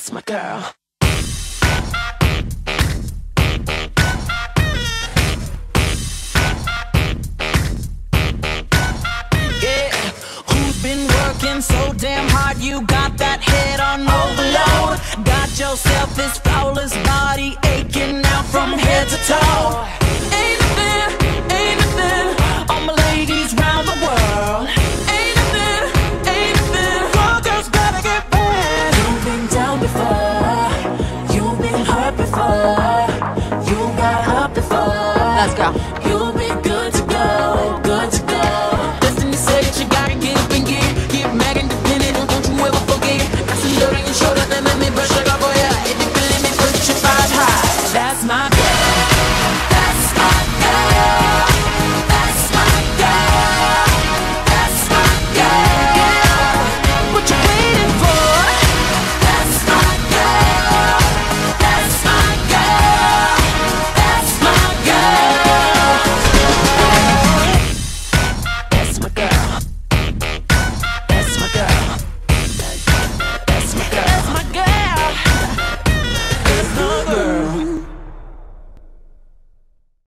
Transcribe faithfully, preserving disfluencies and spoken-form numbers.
That's my girl. Been working so damn hard, you got that head on overload. Got yourself this flawless body aching out from head to toe.